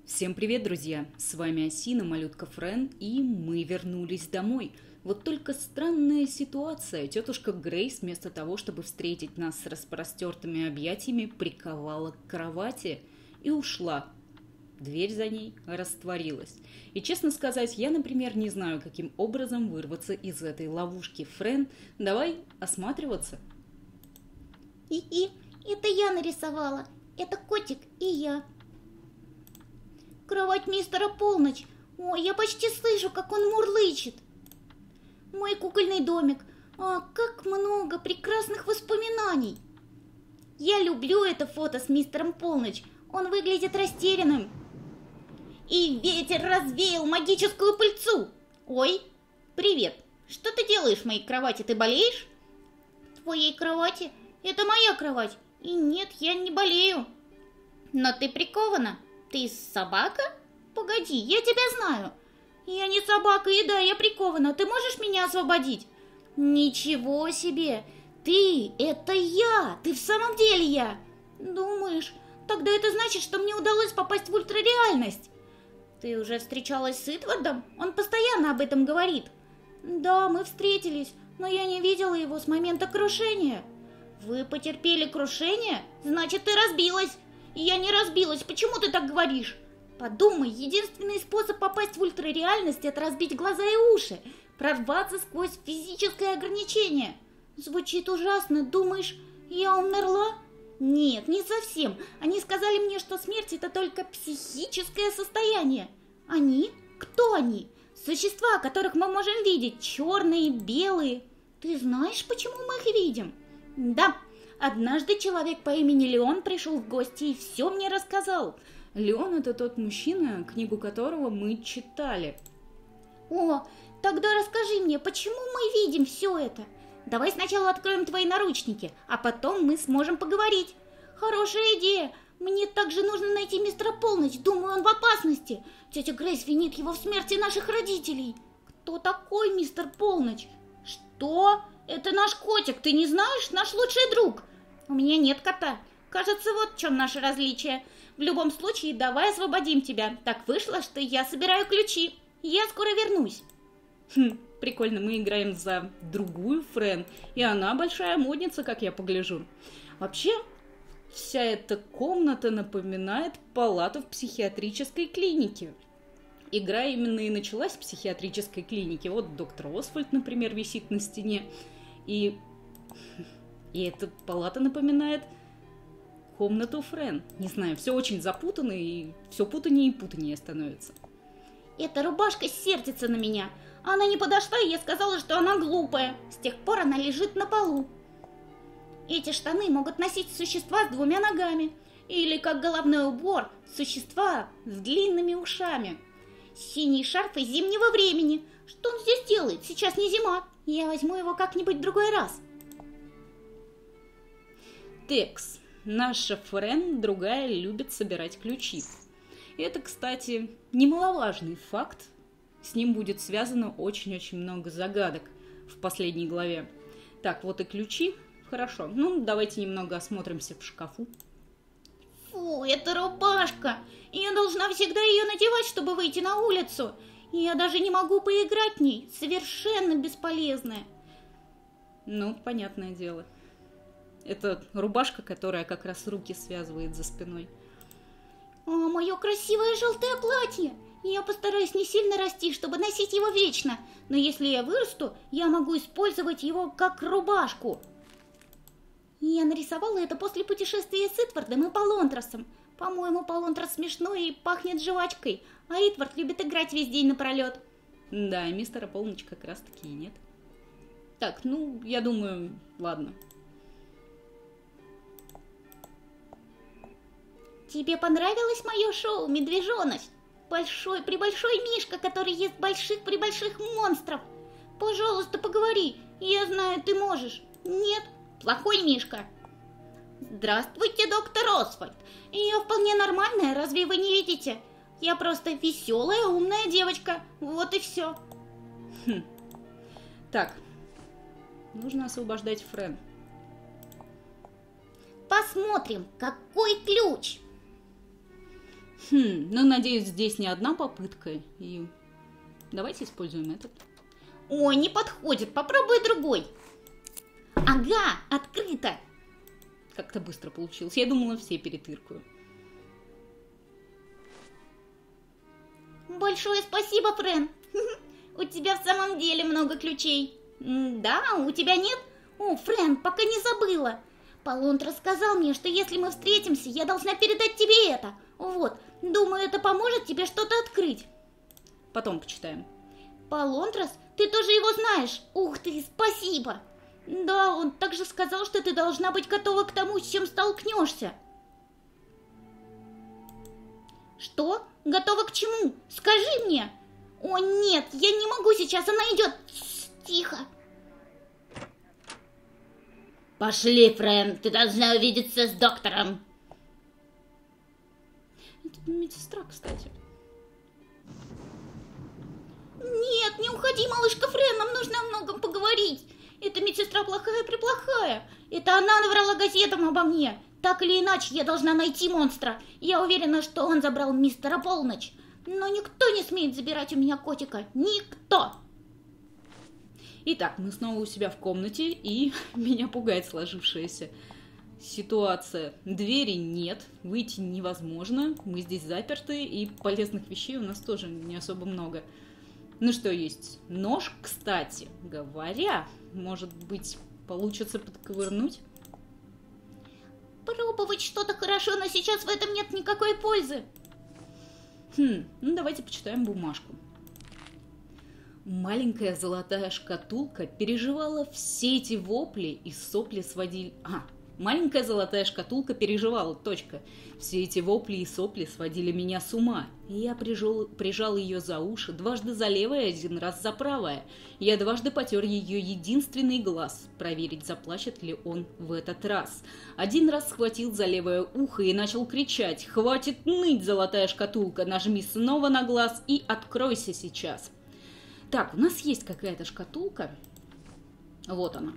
Всем привет, друзья! С вами Осина, малютка Френ, и мы вернулись домой. Вот только странная ситуация. Тетушка Грейс вместо того, чтобы встретить нас с распростертыми объятиями, приковала к кровати и ушла. Дверь за ней растворилась. И, честно сказать, я, например, не знаю, каким образом вырваться из этой ловушки. Френ, давай осматриваться. И это я нарисовала. Это котик и я. Кровать мистера Полночь. Ой, я почти слышу, как он мурлычет. Мой кукольный домик. Как много прекрасных воспоминаний. Я люблю это фото с мистером Полночь. Он выглядит растерянным. И ветер развеял магическую пыльцу. Ой, привет. Что ты делаешь в моей кровати? Ты болеешь? В твоей кровати? Это моя кровать. И нет, я не болею. Но ты прикована. Ты собака? Погоди, я тебя знаю. Я не собака, и да, я прикована. Ты можешь меня освободить? Ничего себе. Ты, это я. Ты в самом деле я. Думаешь, тогда это значит, что мне удалось попасть в ультрареальность. Ты уже встречалась с Итвардом? Он постоянно об этом говорит. Да, мы встретились, но я не видела его с момента крушения. Вы потерпели крушение? Значит, ты разбилась. Я не разбилась. Почему ты так говоришь? Подумай, единственный способ попасть в ультрареальность — это разбить глаза и уши, прорваться сквозь физическое ограничение. Звучит ужасно. Думаешь, я умерла? Нет, не совсем. Они сказали мне, что смерть — это только психическое состояние. Они? Кто они? Существа, которых мы можем видеть, черные, белые. Ты знаешь, почему мы их видим? Да, однажды человек по имени Леон пришел в гости и все мне рассказал. Леон — это тот мужчина, книгу которого мы читали. О, тогда расскажи мне, почему мы видим все это? Давай сначала откроем твои наручники, а потом мы сможем поговорить. Хорошая идея. Мне также нужно найти мистера Полночь. Думаю, он в опасности. Тетя Грейс винит его в смерти наших родителей. Кто такой мистер Полночь? Что? Это наш котик, ты не знаешь? Наш лучший друг. У меня нет кота. Кажется, вот в чем наше различие. В любом случае, давай освободим тебя. Так вышло, что я собираю ключи. Я скоро вернусь. Прикольно, мы играем за другую Френ, и она большая модница, как я погляжу. Вообще, вся эта комната напоминает палату в психиатрической клинике. Игра именно и началась в психиатрической клинике. Вот доктор Освальд, например, висит на стене. И эта палата напоминает комнату Френ. Не знаю, все очень запутано, и все путанее и путанее становится. Эта рубашка сердится на меня. Она не подошла, и я сказала, что она глупая. С тех пор она лежит на полу. Эти штаны могут носить существа с двумя ногами. Или, как головной убор, существа с длинными ушами. Синий шарф из зимнего времени. Что он здесь делает? Сейчас не зима. Я возьму его как-нибудь в другой раз. Текс. Наша Френ, другая, любит собирать ключи. Это, кстати, немаловажный факт. С ним будет связано очень-очень много загадок в последней главе. Так, вот и ключи. Хорошо. Ну, давайте немного осмотримся в шкафу. Фу, это рубашка. Я должна всегда ее надевать, чтобы выйти на улицу. Я даже не могу поиграть в ней. Совершенно бесполезная. Ну, понятное дело. Это рубашка, которая как раз руки связывает за спиной. Мое красивое желтое платье. Я постараюсь не сильно расти, чтобы носить его вечно. Но если я вырасту, я могу использовать его как рубашку. Я нарисовала это после путешествия с Итвардом и Полонтросом. По-моему, Полонтрос смешной и пахнет жвачкой, а Итвард любит играть весь день напролет. Да, мистера Полночь как раз таки и нет. Так, ну, я думаю, ладно. Тебе понравилось мое шоу, медвежонок? Большой-пребольшой мишка, который ест больших-пребольших монстров. Пожалуйста, поговори. Я знаю, ты можешь. Нет, плохой мишка. Здравствуйте, доктор Освальд. Я вполне нормальная, разве вы не видите? Я просто веселая, умная девочка. Вот и все. Так, нужно освобождать Френ. Посмотрим, какой ключ. Ну, надеюсь, здесь не одна попытка. И давайте используем этот. Ой, не подходит, попробуй другой. Ага, открыто. Как-то быстро получилось. Я думала, все перетыркаю. Большое спасибо, Френ. У тебя в самом деле много ключей. Да, у тебя нет? О, Френ, пока не забыла. Полонт рассказал мне, что если мы встретимся, я должна передать тебе это. Вот, думаю, это поможет тебе что-то открыть. Потом почитаем. Полонтрас, ты тоже его знаешь? Ух ты, спасибо. Да, он также сказал, что ты должна быть готова к тому, с чем столкнешься. Что? Готова к чему? Скажи мне. О нет, я не могу сейчас, она идет. Тихо. Пошли, Френ, ты должна увидеться с доктором. Это медсестра, кстати. Нет, не уходи, малышка Френ, нам нужно о многом поговорить. Эта медсестра плохая-преплохая. Это она наврала газетам обо мне. Так или иначе, я должна найти монстра. Я уверена, что он забрал мистера Полночь. Но никто не смеет забирать у меня котика. Никто! Итак, мы снова у себя в комнате, и меня пугает сложившаяся ситуация. Двери нет, выйти невозможно, мы здесь заперты, и полезных вещей у нас тоже не особо много. Ну что есть? Нож, кстати говоря, может быть, получится подковырнуть? Пробовать что-то хорошо, но сейчас в этом нет никакой пользы. Ну давайте почитаем бумажку. Маленькая золотая шкатулка переживала все эти вопли и сопли сводили... Маленькая золотая шкатулка переживала, точка. Все эти вопли и сопли сводили меня с ума. И я прижал ее за уши, дважды за левое, один раз за правое. Я дважды потер ее единственный глаз, проверить, заплачет ли он в этот раз. Один раз схватил за левое ухо и начал кричать: «Хватит ныть, золотая шкатулка, нажми снова на глаз и откройся сейчас». Так, у нас есть какая-то шкатулка. Вот она.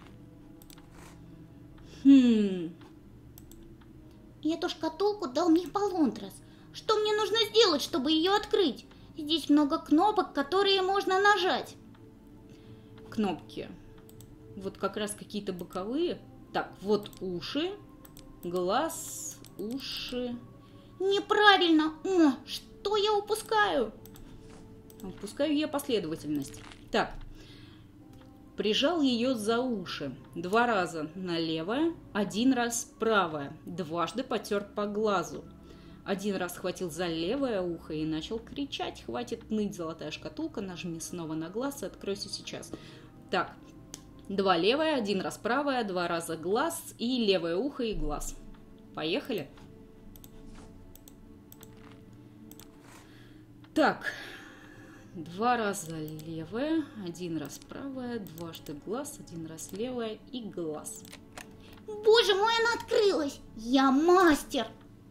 И эту шкатулку дал мне Полонтрас. Что мне нужно сделать, чтобы ее открыть? Здесь много кнопок, которые можно нажать. Кнопки. Вот как раз какие-то боковые. Так, вот уши, глаз, уши. Неправильно. О, что я упускаю? Упускаю я последовательность. Так. Прижал ее за уши. 2 раза на левое, 1 раз правое. Дважды потер по глазу. 1 раз схватил за левое ухо и начал кричать: «Хватит ныть, золотая шкатулка, нажми снова на глаз и откройся сейчас». Так, 2 левое, 1 раз правое, 2 раза глаз и левое ухо и глаз. Поехали. Так. 2 раза левое, 1 раз правое, дважды глаз, 1 раз левое и глаз. Боже мой, она открылась! Я мастер!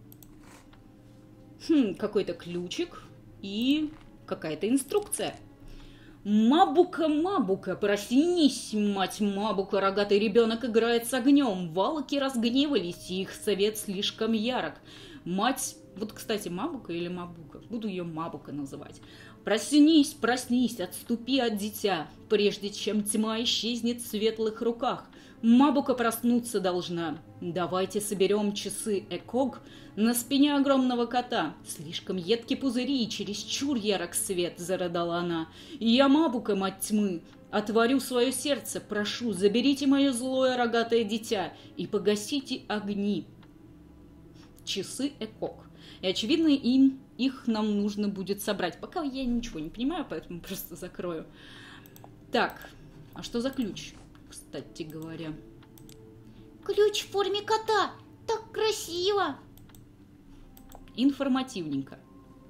Какой-то ключик и какая-то инструкция. «Мабука, Мабука, проснись, мать Мабука, рогатый ребенок играет с огнем, валки разгневались, и их совет слишком ярок. Мать...» Вот, кстати, Мабука или Мабука? Буду ее Мабука называть. «Проснись, проснись, отступи от дитя, прежде чем тьма исчезнет в светлых руках. Мабука проснуться должна. Давайте соберем часы Эког на спине огромного кота. Слишком едки пузыри и чересчур ярок свет», — зарыдала она. «Я Мабука, мать тьмы, отворю свое сердце, прошу, заберите мое злое рогатое дитя и погасите огни». Часы Эког. И, очевидно, их нам нужно будет собрать. Пока я ничего не понимаю, поэтому просто закрою. Так, а что за ключ, кстати говоря? Ключ в форме кота. Так красиво. Информативненько.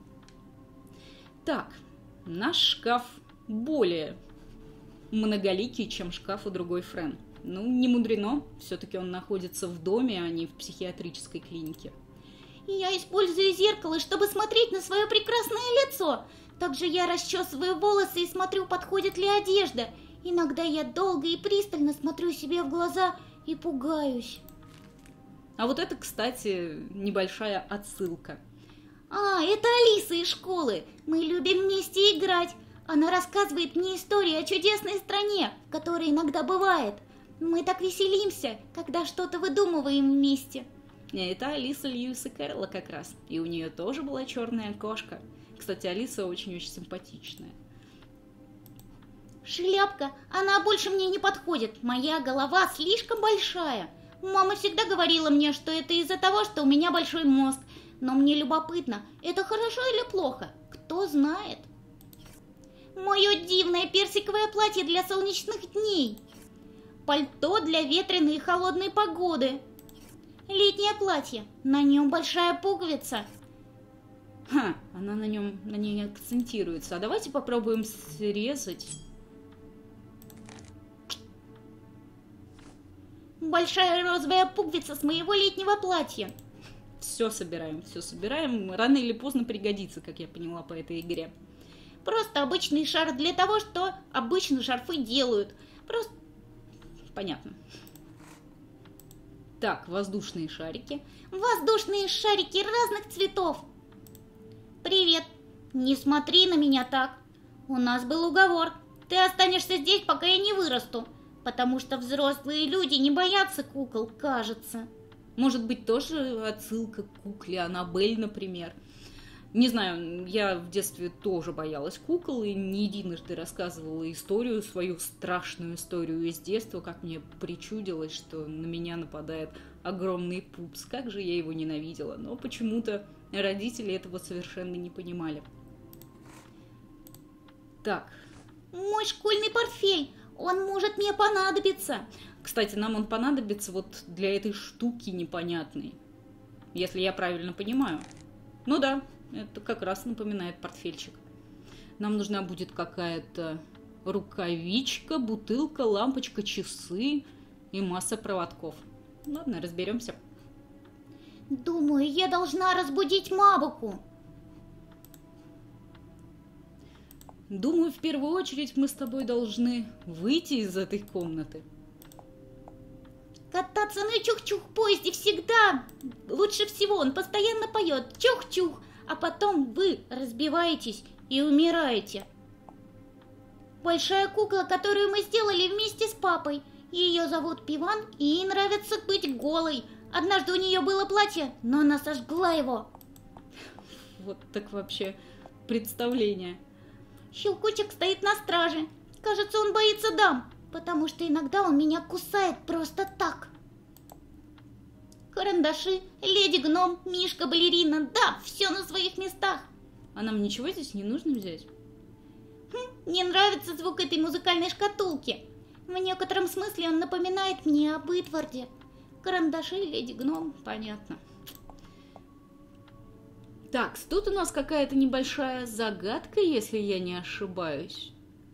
Так, наш шкаф более многоликий, чем шкаф у другой Френ. Ну, не мудрено. Все-таки он находится в доме, а не в психиатрической клинике. Я использую зеркало, чтобы смотреть на свое прекрасное лицо. Также я расчесываю волосы и смотрю, подходит ли одежда. Иногда я долго и пристально смотрю себе в глаза и пугаюсь. А вот это, кстати, небольшая отсылка. А, это Алиса из школы. Мы любим вместе играть. Она рассказывает мне истории о чудесной стране, в которой иногда бывает. Мы так веселимся, когда что-то выдумываем вместе. Это Алиса Льюиса Кэрролла как раз. И у нее тоже была черная кошка. Кстати, Алиса очень-очень симпатичная. Шляпка, она больше мне не подходит. Моя голова слишком большая. Мама всегда говорила мне, что это из-за того, что у меня большой мозг. Но мне любопытно, это хорошо или плохо? Кто знает? Мое дивное персиковое платье для солнечных дней. Пальто для ветреной и холодной погоды. Летнее платье, на нем большая пуговица. Ха, она на ней акцентируется. А давайте попробуем срезать. Большая розовая пуговица с моего летнего платья. Все собираем, все собираем. Рано или поздно пригодится, как я поняла по этой игре. Просто обычный шар для того, что обычно шарфы делают. Просто... Понятно. Так, воздушные шарики. Воздушные шарики разных цветов. Привет. Не смотри на меня так. У нас был уговор. Ты останешься здесь, пока я не вырасту. Потому что взрослые люди не боятся кукол, кажется. Может быть, тоже отсылка к кукле Аннабель, например. Не знаю, я в детстве тоже боялась кукол и не единожды рассказывала историю, свою страшную историю из детства, как мне причудилось, что на меня нападает огромный пупс. Как же я его ненавидела. Но почему-то родители этого совершенно не понимали. Так. Мой школьный портфель, он может мне понадобиться. Кстати, нам он понадобится вот для этой штуки непонятной, если я правильно понимаю. Ну да, это как раз напоминает портфельчик. Нам нужна будет какая-то рукавичка, бутылка, лампочка, часы и масса проводков. Ладно, разберемся. Думаю, я должна разбудить Мабуку. Думаю, в первую очередь мы с тобой должны выйти из этой комнаты. Кататься на чух-чух поезде всегда лучше всего. Он постоянно поет чух-чух, а потом вы разбиваетесь и умираете. Большая кукла, которую мы сделали вместе с папой. Ее зовут Пиван, и ей нравится быть голой. Однажды у нее было платье, но она сожгла его. Вот так вообще представление. Щелкучек стоит на страже. Кажется, он боится дам, потому что иногда он меня кусает просто так. Карандаши, леди-гном, мишка-балерина, да, все на своих местах. А нам ничего здесь не нужно взять? Мне нравится звук этой музыкальной шкатулки. В некотором смысле он напоминает мне об Итварде. Карандаши, леди-гном, понятно. Так, тут у нас какая-то небольшая загадка, если я не ошибаюсь.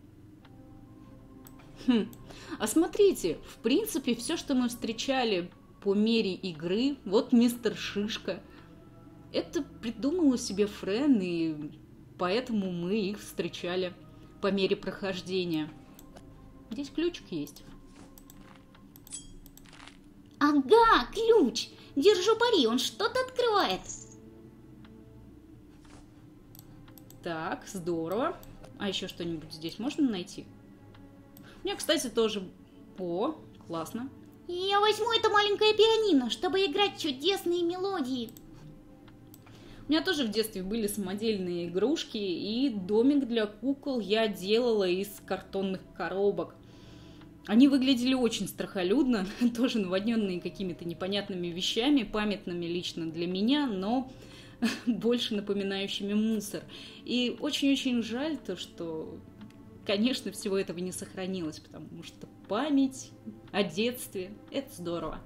А смотрите, в принципе, все, что мы встречали по мере игры, вот мистер Шишка, это придумала себе Френ, и поэтому мы их встречали по мере прохождения. Здесь ключик есть. Ага, ключ! Держу пари, он что-то открывает. Так, здорово. А еще что-нибудь здесь можно найти? У меня, кстати, тоже... О, классно. Я возьму это маленькое пианино, чтобы играть чудесные мелодии. У меня тоже в детстве были самодельные игрушки, и домик для кукол я делала из картонных коробок. Они выглядели очень страхолюдно, тоже наводненные какими-то непонятными вещами, памятными лично для меня, но больше напоминающими мусор. И очень-очень жаль то, что, конечно, всего этого не сохранилось, потому что память о детстве – это здорово.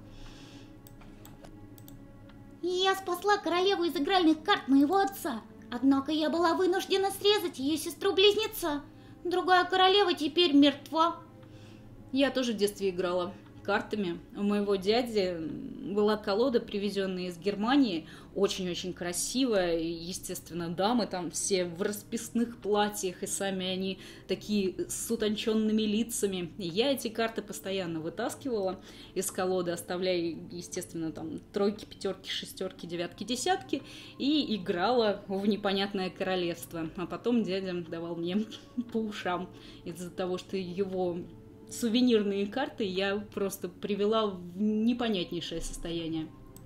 Я спасла королеву из игральных карт моего отца, однако я была вынуждена срезать ее сестру-близнеца. Другая королева теперь мертва. Я тоже в детстве играла картами. У моего дяди была колода, привезенная из Германии, очень-очень красивая, и, естественно, дамы там все в расписных платьях, и сами они такие с утонченными лицами. И я эти карты постоянно вытаскивала из колоды, оставляя, естественно, там тройки, пятерки, шестерки, девятки, десятки, и играла в непонятное королевство. А потом дядя давал мне по ушам из-за того, что его сувенирные карты я просто привела в непонятнейшее состояние.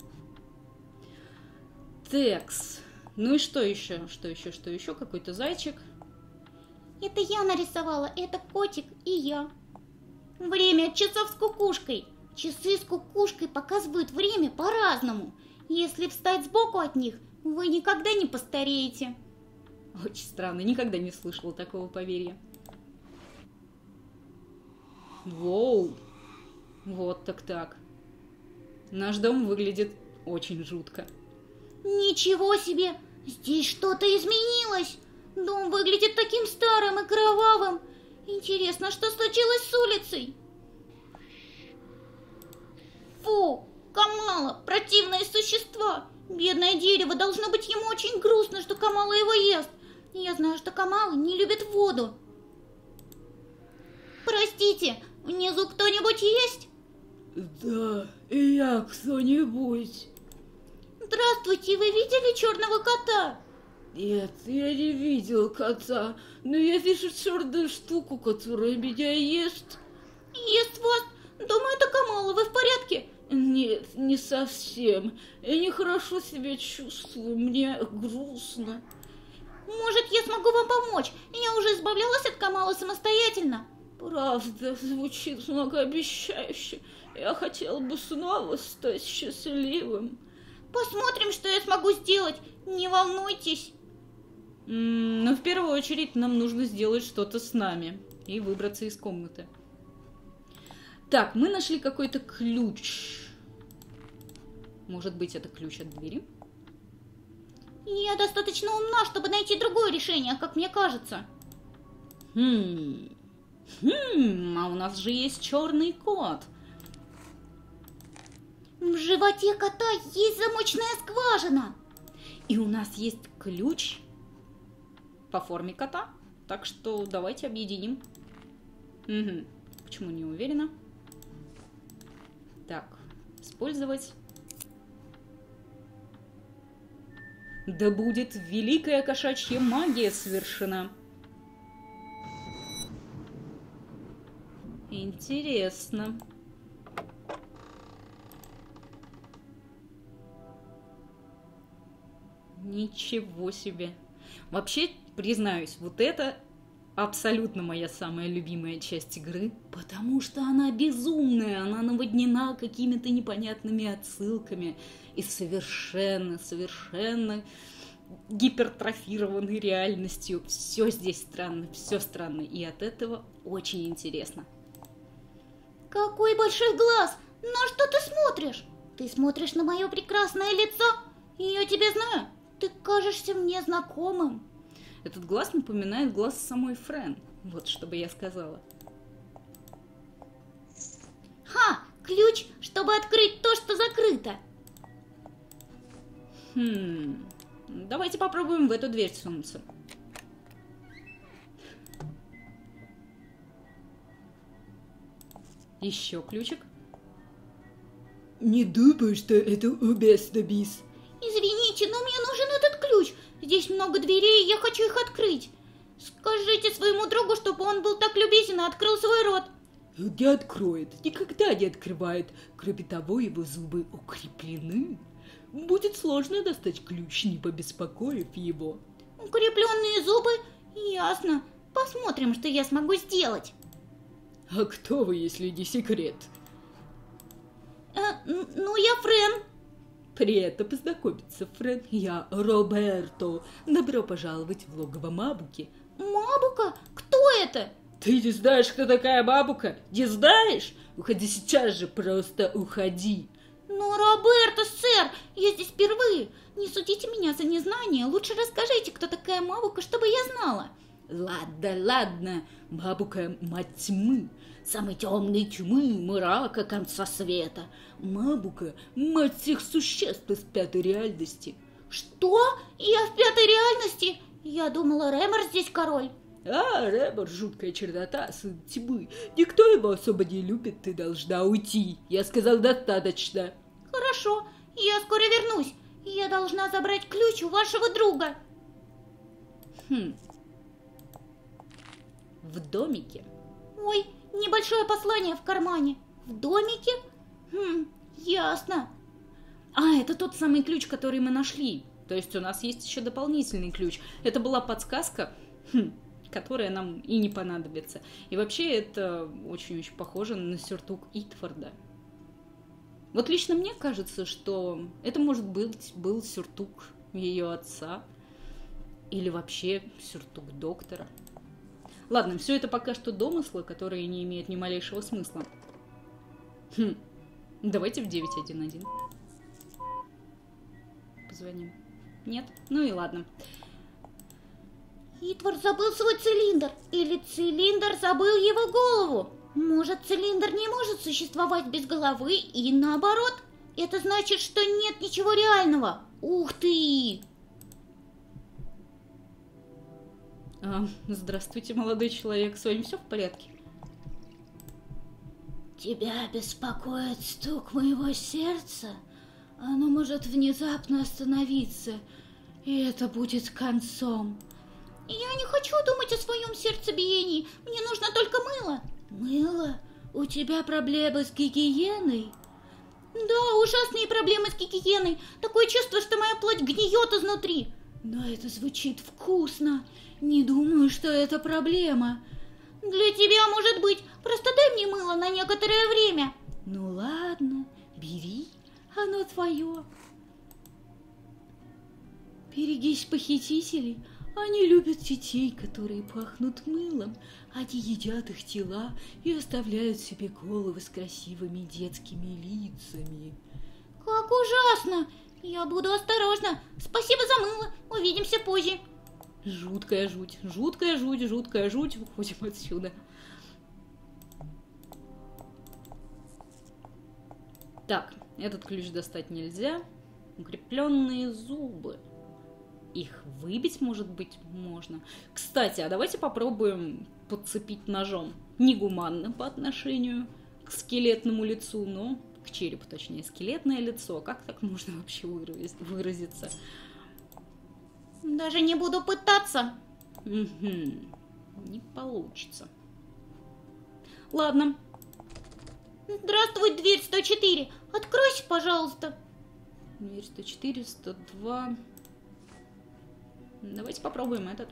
Текс. Ну и что еще? Что еще? Какой-то зайчик. Это я нарисовала, это котик и я. Время часов с кукушкой. Часы с кукушкой показывают время по-разному. Если встать сбоку от них, вы никогда не постареете. Очень странно, никогда не слышала такого поверья. Воу! Вот так. Наш дом выглядит очень жутко. Ничего себе! Здесь что-то изменилось! Дом выглядит таким старым и кровавым. Интересно, что случилось с улицей? Фу! Камала! Противные существа! Бедное дерево, должно быть ему очень грустно, что Камала его ест. Я знаю, что Камала не любит воду. Простите, внизу кто-нибудь есть? Да, и я кто-нибудь. Здравствуйте, вы видели черного кота? Нет, я не видел кота, но я вижу черную штуку, которая меня ест. Ест вас? Думаю, это Камала, вы в порядке? Нет, не совсем. Я нехорошо себя чувствую, мне грустно. Может, я смогу вам помочь? Я уже избавлялась от Камала самостоятельно. Правда, звучит многообещающе. Я хотела бы снова стать счастливым. Посмотрим, что я смогу сделать. Не волнуйтесь. Но в первую очередь нам нужно сделать что-то с нами и выбраться из комнаты. Так, мы нашли какой-то ключ. Может быть, это ключ от двери? Я достаточно умна, чтобы найти другое решение, как мне кажется. А у нас же есть черный кот. В животе кота есть замочная скважина. И у нас есть ключ по форме кота. Так что давайте объединим. Угу. Почему не уверена? Так, использовать. Да будет великая кошачья магия совершена. Интересно. Ничего себе. Вообще, признаюсь, вот это абсолютно моя самая любимая часть игры, потому что она безумная, она наводнена какими-то непонятными отсылками и совершенно гипертрофированной реальностью. Все здесь странно, все странно, и от этого очень интересно. Какой большой глаз! На что ты смотришь? Ты смотришь на мое прекрасное лицо? Я тебя знаю. Ты кажешься мне знакомым. Этот глаз напоминает глаз самой Френ. Вот что бы я сказала. Ха! Ключ, чтобы открыть то, что закрыто. Давайте попробуем в эту дверь сунуться. Еще ключик. Не думаю, что это уместно, мисс. Извините, но мне нужен этот ключ. Здесь много дверей, и я хочу их открыть. Скажите своему другу, чтобы он был так любезен и открыл свой рот. Не откроет, никогда не открывает. Кроме того, его зубы укреплены. Будет сложно достать ключ, не побеспокоив его. Укрепленные зубы? Ясно. Посмотрим, что я смогу сделать. А кто вы, если не секрет? Ну, я Френ. Приятно познакомиться, Френ. Я Роберто. Добро пожаловать в логово Мабуки. Мабука? Кто это? Ты не знаешь, кто такая Мабука? Не знаешь? Уходи сейчас же, просто уходи. Ну, Роберто, сэр, я здесь впервые. Не судите меня за незнание. Лучше расскажите, кто такая Мабука, чтобы я знала. Ладно, ладно, Мабука — мать тьмы, самой темной тьмы, мрака конца света. Мабука — мать всех существ из пятой реальности. Что? Я в пятой реальности? Я думала, Рэмор здесь король. А, Рэмор — жуткая чернота, сын тьмы. Никто его особо не любит, ты должна уйти. Я сказал, достаточно. Хорошо, я скоро вернусь. Я должна забрать ключ у вашего друга. В домике. Ой, небольшое послание в кармане. В домике? Ясно. А, это тот самый ключ, который мы нашли. То есть у нас есть еще дополнительный ключ. Это была подсказка, которая нам и не понадобится. И вообще это очень-очень похоже на сюртук Итфорда. Вот лично мне кажется, что это, может быть, был сюртук ее отца. Или вообще сюртук доктора. Ладно, все это пока что домыслы, которые не имеют ни малейшего смысла. Давайте в 911. Позвоним. Нет? Ну и ладно. Итвор забыл свой цилиндр. Или цилиндр забыл его голову. Может, цилиндр не может существовать без головы и наоборот. Это значит, что нет ничего реального. Ух ты! Здравствуйте, молодой человек. С вами все в порядке? Тебя беспокоит стук моего сердца? Оно может внезапно остановиться, и это будет концом. Я не хочу думать о своем сердцебиении. Мне нужно только мыло. Мыло? У тебя проблемы с гигиеной? Да, ужасные проблемы с гигиеной. Такое чувство, что моя плоть гниет изнутри. Но это звучит вкусно. Не думаю, что это проблема. Для тебя, может быть. Просто дай мне мыло на некоторое время. Ну ладно, бери, оно твое. Берегись похитителей. Они любят детей, которые пахнут мылом. Они едят их тела и оставляют себе головы с красивыми детскими лицами. Как ужасно! Я буду осторожна. Спасибо за мыло. Увидимся позже. Жуткая жуть, жуткая жуть, жуткая жуть. Уходим отсюда. Так, этот ключ достать нельзя. Укрепленные зубы. Их выбить, может быть, можно. Кстати, а давайте попробуем подцепить ножом. Негуманно по отношению к скелетному лицу, но к черепу, точнее, скелетное лицо. Как так можно вообще выразиться? Даже не буду пытаться. Не получится. Ладно. Здравствуй, дверь 104. Откройся, пожалуйста. Дверь 104, 102... Давайте попробуем этот.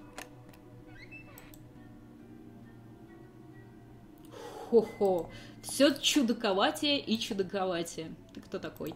Хо-хо. Все чудаковатее и чудаковатее. Ты кто такой?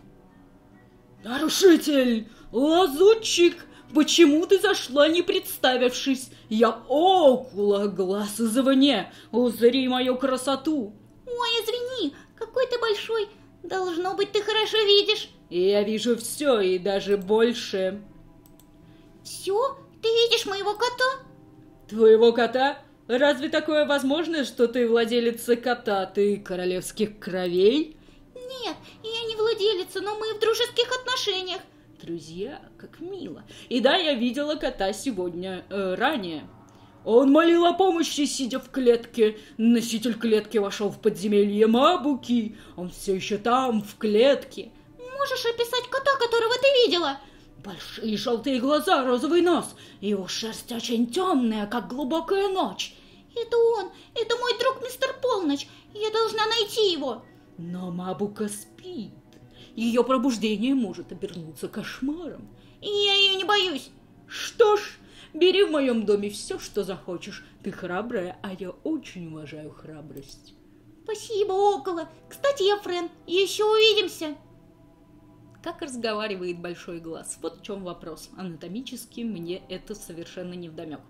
Нарушитель! Лазутчик! Почему ты зашла, не представившись? Я окула, глаз извне. Узри мою красоту. Ой, извини, какой ты большой. Должно быть, ты хорошо видишь. Я вижу все и даже больше. Все? Ты видишь моего кота? Твоего кота? Разве такое возможно, что ты владелица кота? Ты королевских кровей? Нет, я не владелица, но мы в дружеских отношениях. Друзья, как мило. И да, я видела кота сегодня, ранее. Он молил о помощи, сидя в клетке. Носитель клетки вошел в подземелье Мабуки. Он все еще там, в клетке. Можешь описать кота, которого ты видела? Большие желтые глаза, розовый нос. Его шерсть очень темная, как глубокая ночь. Это он, это мой друг мистер Полночь. Я должна найти его. Но Мабука спит. Ее пробуждение может обернуться кошмаром. И я ее не боюсь. Что ж, бери в моем доме все, что захочешь. Ты храбрая, а я очень уважаю храбрость. Спасибо, около. Кстати, я Френ. Еще увидимся. Как разговаривает большой глаз? Вот в чем вопрос. Анатомически мне это совершенно невдомек.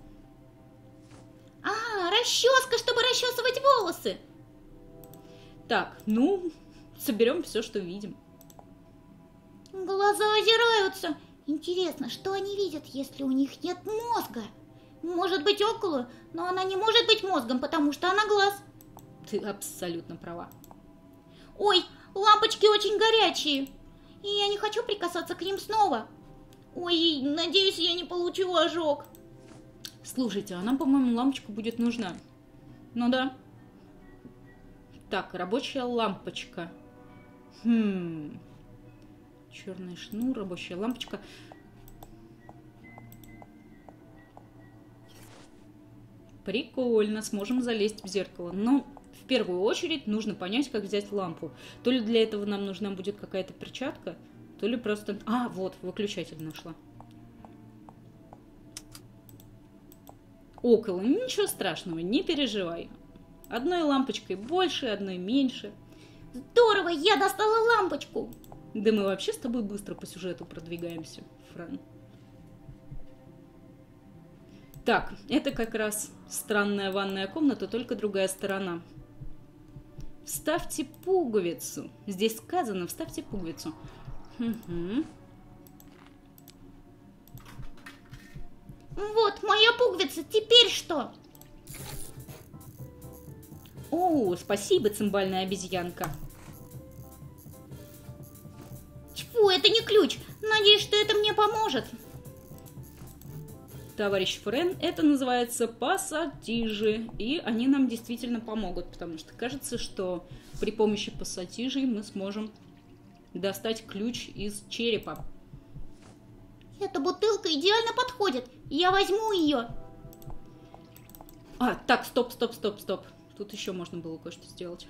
А, расческа, чтобы расчесывать волосы. Так, ну, соберем все, что видим. Глаза озираются. Интересно, что они видят, если у них нет мозга? Может быть около, но она не может быть мозгом, потому что она глаз. Ты абсолютно права. Ой, лампочки очень горячие, и я не хочу прикасаться к ним снова. Ой, надеюсь, я не получу ожог. Слушайте, а нам, по-моему, лампочка будет нужна. Ну да. Так, рабочая лампочка. Черный шнур, рабочая лампочка. Прикольно, сможем залезть в зеркало. Но в первую очередь нужно понять, как взять лампу. То ли для этого нам нужна будет какая-то перчатка, то ли просто... А, вот, выключатель нашла. Около, ничего страшного, не переживай. Одной лампочкой больше, одной меньше. Здорово, я достала лампочку. Да мы вообще с тобой быстро по сюжету продвигаемся, Фран. Так, это как раз странная ванная комната, только другая сторона. Вставьте пуговицу. Здесь сказано, вставьте пуговицу. Угу. Вот, моя пуговица, теперь что? О, спасибо, цимбальная обезьянка. Тьфу, это не ключ. Надеюсь, что это мне поможет. Товарищ Френ, это называется пассатижи, и они нам действительно помогут, потому что кажется, что при помощи пассатижей мы сможем достать ключ из черепа. Эта бутылка идеально подходит. Я возьму ее. А, так, стоп. Тут еще можно было кое-что сделать.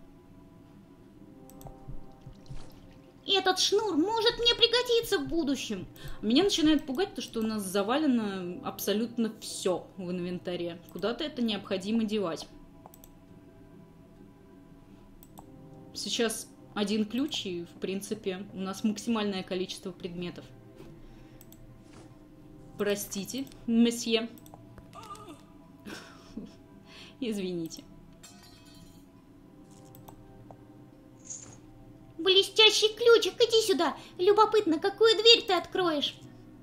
Этот шнур может мне пригодиться в будущем. Меня начинает пугать то, что у нас завалено абсолютно все в инвентаре. Куда-то это необходимо девать. Сейчас один ключ, и, в принципе, у нас максимальное количество предметов. Простите, месье. Извините. Блестящий ключик, иди сюда. Любопытно, какую дверь ты откроешь?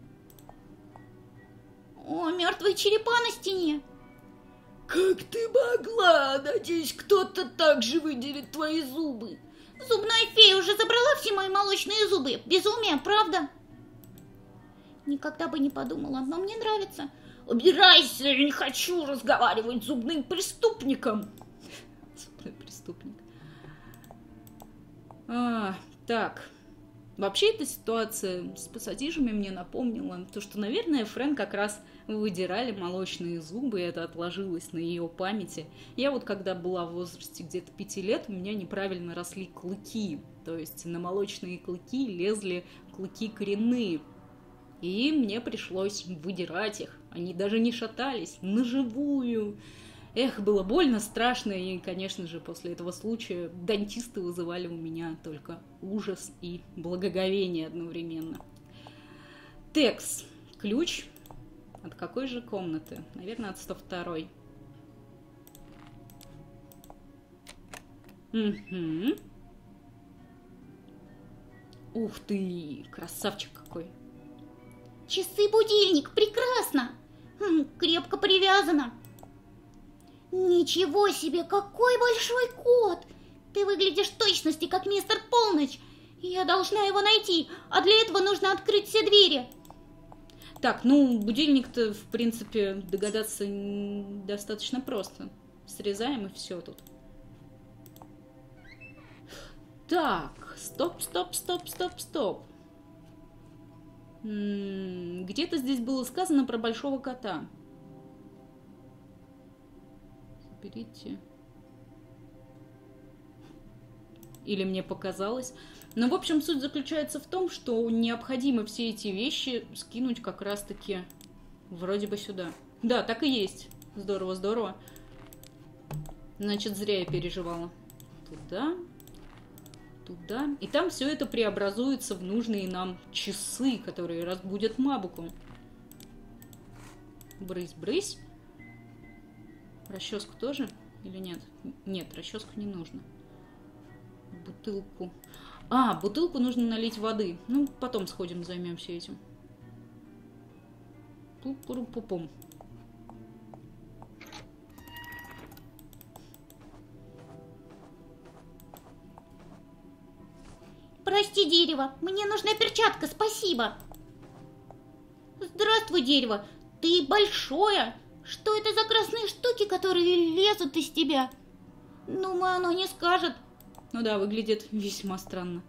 О, мертвые черепа на стене. Как ты могла? Надеюсь, кто-то также выделит твои зубы. Зубная фея уже забрала все мои молочные зубы. Безумие, правда? Никогда бы не подумала, но мне нравится. Убирайся, я не хочу разговаривать с зубным преступником. Зубной преступник. Так. Вообще эта ситуация с пассатижами мне напомнила то, что, наверное, Френ как раз выдирали молочные зубы, и это отложилось на ее памяти. Я вот когда была в возрасте где-то 5 лет, у меня неправильно росли клыки. То есть на молочные клыки лезли клыки коренные. И мне пришлось выдирать их. Они даже не шатались, наживую. Эх, было больно, страшно, и, конечно же, после этого случая дантисты вызывали у меня только ужас и благоговение одновременно. Текс. Ключ. От какой же комнаты? Наверное, от 102-й. Угу. Ух ты, красавчик какой. Часы-будильник, прекрасно. Крепко привязано. Ничего себе, какой большой кот! Ты выглядишь в точности, как мистер Полночь. Я должна его найти, а для этого нужно открыть все двери. Так, ну, будильник-то, в принципе, догадаться достаточно просто. Срезаем и все тут. Так, стоп. Где-то здесь было сказано про большого кота. Заберите. Или мне показалось. Но, в общем, суть заключается в том, что необходимо все эти вещи скинуть как раз-таки вроде бы сюда. Да, так и есть. Здорово. Значит, зря я переживала. Туда. И там все это преобразуется в нужные нам часы, которые разбудят Мабуку. Брысь. Расческу тоже или нет? Нет, расческу не нужно. Бутылку. Бутылку нужно налить воды. Ну, потом сходим, займемся этим. Пу-пу-пу-пум. Здравствуйте, дерево. Мне нужна перчатка, спасибо. Здравствуй, дерево. Ты большое. Что это за красные штуки, которые лезут из тебя? Думаю, оно не скажет. Ну да, выглядит весьма странно.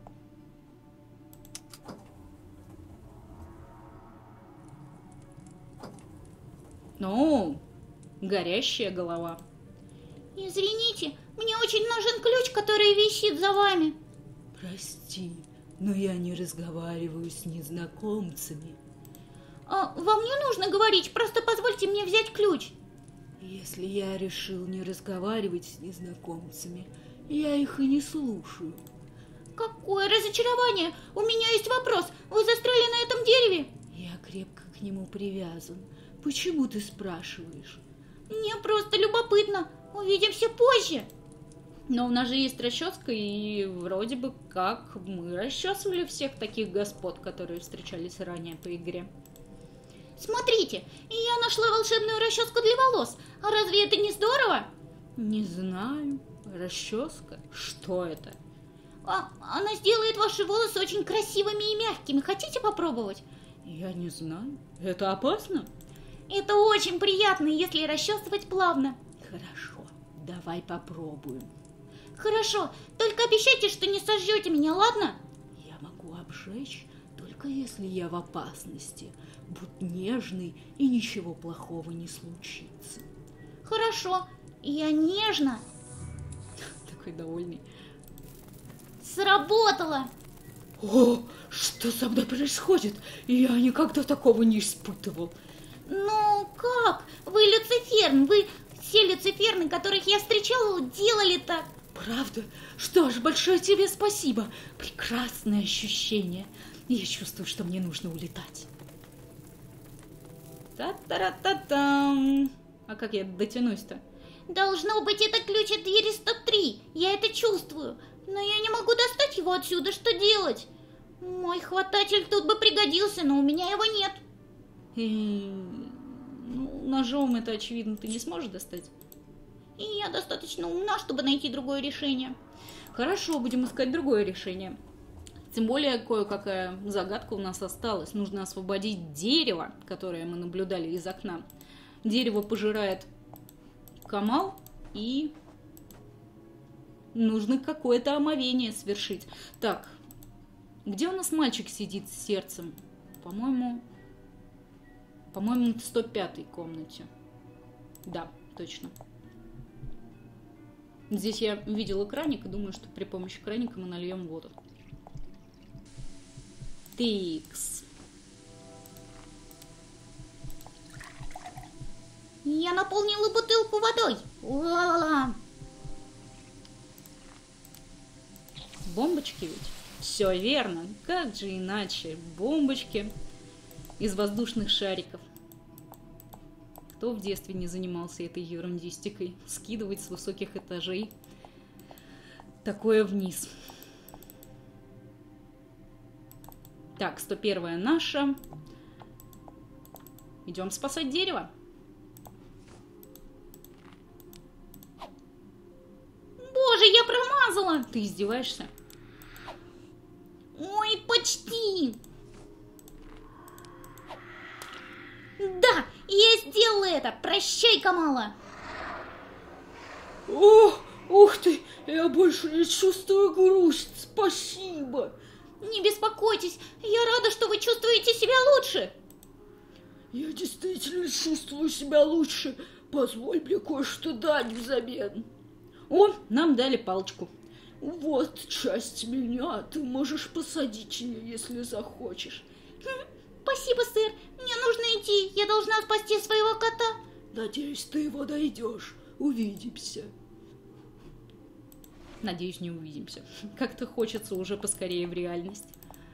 Ну, горящая голова. Извините, мне очень нужен ключ, который висит за вами. Прости, но я не разговариваю с незнакомцами. Вам не нужно говорить, просто позвольте мне взять ключ. Если я решил не разговаривать с незнакомцами, я их и не слушаю. Какое разочарование! У меня есть вопрос. Вы застряли на этом дереве? Я крепко к нему привязан. Почему ты спрашиваешь? Мне просто любопытно. Увидимся позже. Но у нас же есть расческа, и вроде бы как мы расчесывали всех таких господ, которые встречались ранее по игре. Смотрите, я нашла волшебную расческу для волос. А разве это не здорово? Не знаю. Расческа? Что это? Она сделает ваши волосы очень красивыми и мягкими. Хотите попробовать? Я не знаю. Это опасно? Это очень приятно, если расчесывать плавно. Хорошо, давай попробуем. Хорошо, только обещайте, что не сожжете меня, ладно? Я могу обжечь, только если я в опасности. Будь нежный, и ничего плохого не случится. Хорошо, я нежно. Такой довольный. Сработало! О, что со мной происходит? Я никогда такого не испытывал. Ну как? Вы Люциферн, вы все Люциферны, которых я встречала, делали так. Правда? Что ж, большое тебе спасибо. Прекрасное ощущение. Я чувствую, что мне нужно улетать. Та-та-ра-та-там. А как я дотянусь-то? Должно быть, это ключ от двери 103. Я это чувствую. Но я не могу достать его отсюда. Что делать? Мой хвататель тут бы пригодился, но у меня его нет. Ну, ножом это, очевидно, ты не сможешь достать. И я достаточно умна, чтобы найти другое решение. Хорошо, будем искать другое решение. Тем более, кое-какая загадка у нас осталась. Нужно освободить дерево, которое мы наблюдали из окна. Дерево пожирает Камал, и нужно какое-то омовение совершить. Так, где у нас мальчик сидит с сердцем? По-моему, в 105-й комнате. Да, точно. Здесь я видела краник и думаю, что при помощи краника мы нальем воду. Тикс. Я наполнила бутылку водой. Ла-ла-ла. Бомбочки ведь? Все верно. Как же иначе? Бомбочки из воздушных шариков. Кто в детстве не занимался этой ерундистикой? Скидывать с высоких этажей такое вниз. Так, 101-я наша. Идем спасать дерево. Боже, я промазала! Ты издеваешься? Ой, почти! Да, я сделала это! Прощай, Камала! О, ух ты, я больше не чувствую грусть. Спасибо. Не беспокойтесь, я рада, что вы чувствуете себя лучше. Я действительно чувствую себя лучше. Позволь мне кое-что дать взамен. О, нам дали палочку. Вот часть меня. Ты можешь посадить ее, если захочешь. Спасибо, сэр. Мне нужно идти. Я должна спасти своего кота. Надеюсь, ты его найдешь. Увидимся. Надеюсь, не увидимся. Как-то хочется уже поскорее в реальность.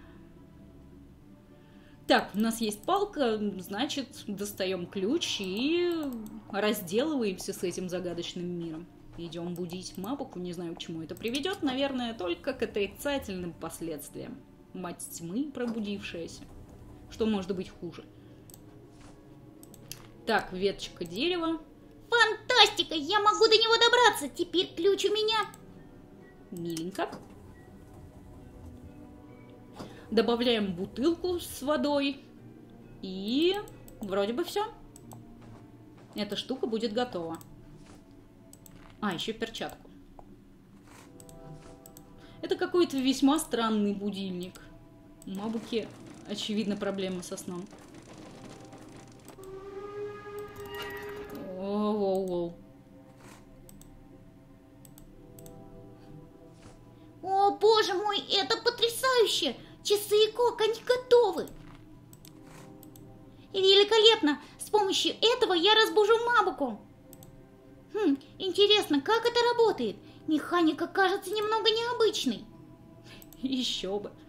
Так, у нас есть палка, значит, достаем ключ и разделываемся с этим загадочным миром. Идем будить Мабуку, не знаю, к чему это приведет, наверное, только к отрицательным последствиям. Мать тьмы пробудившаяся. Что может быть хуже? Так, веточка дерева. Фантастика! Я могу до него добраться. Теперь ключ у меня. Миленько. Добавляем бутылку с водой. И вроде бы все. Эта штука будет готова. А, еще перчатку. Это какой-то весьма странный будильник. У Мабуки, очевидно, проблемы со сном. Воу-воу-воу. О, боже мой, это потрясающе! Часы и кок, они готовы! Великолепно! С помощью этого я разбужу Мабуку. Интересно, как это работает? Механика кажется немного необычной. Еще бы.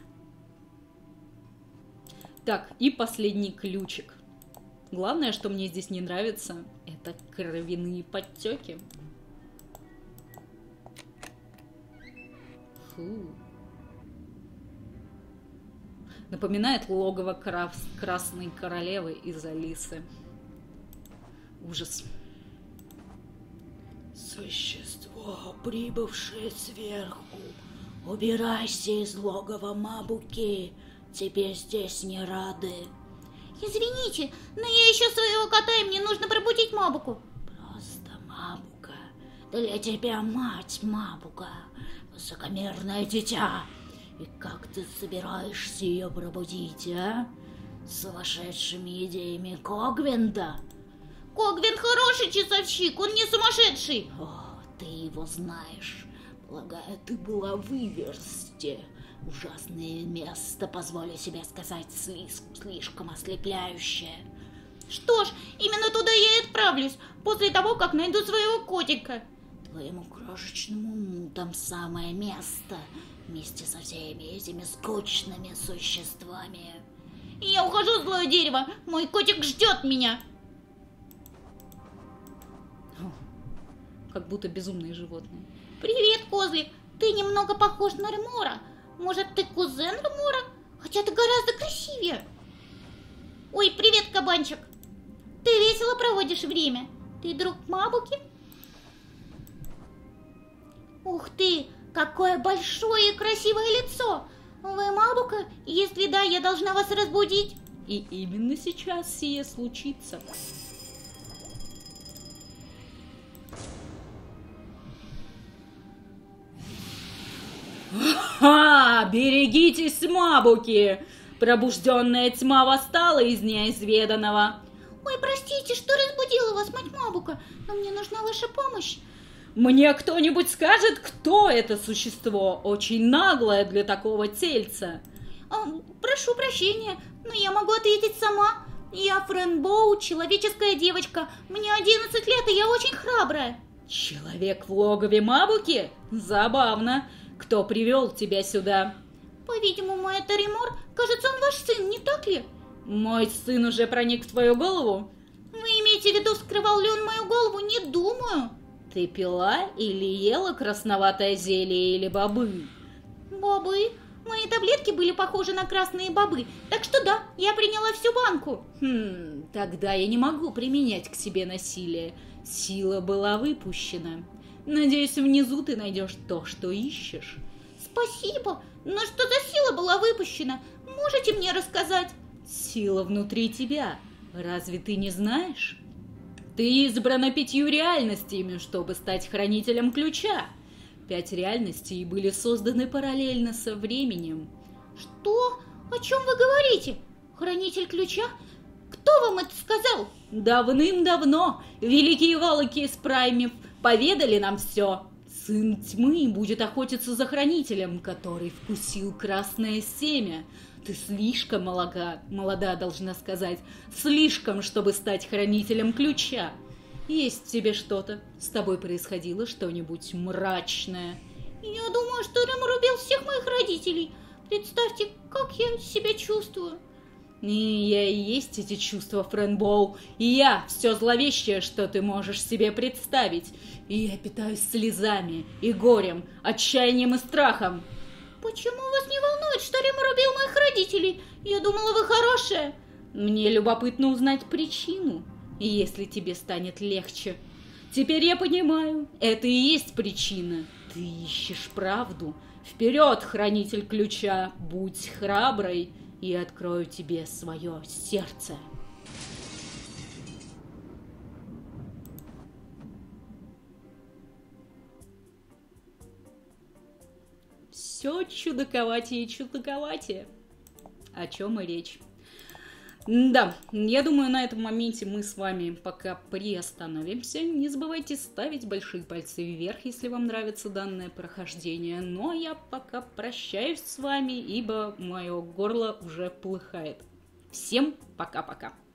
Так, и последний ключик. Главное, что мне здесь не нравится, это кровяные подтеки. Фу. Напоминает логово Красной Королевы из Алисы. Ужас. Существо, прибывшее сверху, убирайся из логова Мабуки, тебе здесь не рады. Извините, но я ищу своего кота, и мне нужно пробудить Мабуку. Просто Мабука, для тебя мать Мабука, высокомерное дитя. И как ты собираешься ее пробудить, а? С сумасшедшими идеями Когвинда? Когвин хороший часовщик, он не сумасшедший. О, ты его знаешь. Полагаю, ты была в Иверсте. Ужасное место, позволю себе сказать, слишком ослепляющее. Что ж, именно туда я и отправлюсь, после того, как найду своего котика. Твоему крошечному уму там самое место, вместе со всеми этими скучными существами. Я ухожу, злое дерево, мой котик ждет меня. Как будто безумные животные. Привет, козлик, ты немного похож на Ремора. Может, ты кузен Ремора? Хотя ты гораздо красивее. Ой, привет, кабанчик. Ты весело проводишь время. Ты друг Мабуки? Ух ты, какое большое и красивое лицо. Вы Мабука? Если да, я должна вас разбудить. И именно сейчас сие случится. Ха! Берегитесь, Мабуки! Пробужденная тьма восстала из неизведанного. Ой, простите, что разбудила вас, мать Мабука, но мне нужна ваша помощь. Мне кто-нибудь скажет, кто это существо? Очень наглое для такого тельца. Прошу прощения, но я могу ответить сама. Я Френ Боу, человеческая девочка. Мне 11 лет, и я очень храбрая. Человек в логове Мабуки? Забавно. Кто привел тебя сюда? По-видимому, это Ремор. Кажется, он ваш сын, не так ли? Мой сын уже проник в твою голову? Вы имеете в виду, вскрывал ли он мою голову? Не думаю. Ты пила или ела красноватое зелье или бобы? Бобы? Мои таблетки были похожи на красные бобы, так что да, я приняла всю банку. Тогда я не могу применять к себе насилие. Сила была выпущена. Надеюсь, внизу ты найдешь то, что ищешь. Спасибо, но что за сила была выпущена? Можете мне рассказать? Сила внутри тебя. Разве ты не знаешь? Ты избрана 5 реальностями, чтобы стать хранителем ключа. 5 реальностей были созданы параллельно со временем. Что? О чем вы говорите? Хранитель ключа? Кто вам это сказал? Давным-давно великие валаки из Праймев поведали нам все. Сын тьмы будет охотиться за хранителем, который вкусил красное семя. Ты слишком молода, должна сказать, слишком, чтобы стать хранителем ключа. Есть в тебе что-то? С тобой происходило что-нибудь мрачное? Я думаю, что Ремор убил всех моих родителей. Представьте, как я себя чувствую. И я и есть эти чувства, Френ Боу. И я все зловещее, что ты можешь себе представить. И я питаюсь слезами и горем, отчаянием и страхом. Почему вас не волнует, что Ремор убил моих родителей? Я думала, вы хорошая. Мне любопытно узнать причину, если тебе станет легче. Теперь я понимаю, это и есть причина. Ты ищешь правду. Вперед, хранитель ключа, будь храброй, и открою тебе свое сердце. Все чудаковатее и чудаковатее. О чем и речь. Да, я думаю, на этом моменте мы с вами пока приостановимся. Не забывайте ставить большие пальцы вверх, если вам нравится данное прохождение. Ну а я пока прощаюсь с вами, ибо мое горло уже полыхает. Всем пока-пока.